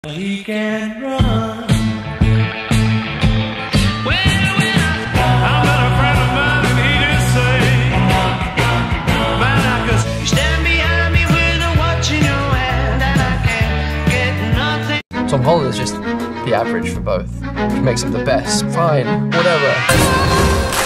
He can run. TomHolland is just the average for both, which makes him the best. Fine, whatever.